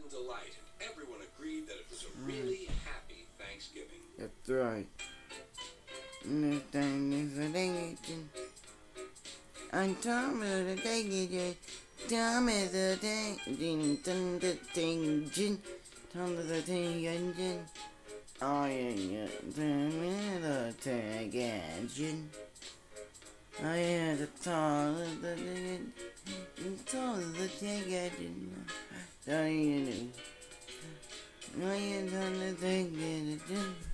delight, and everyone agreed that it was a really happy Thanksgiving. That's right. This thing is a dang. On top of the dang. Tom is a dang. Tom is a dang engine. Oh yeah. The tag engine. Oh yeah, the tall of the tag engine. Oh yeah, the tag engine.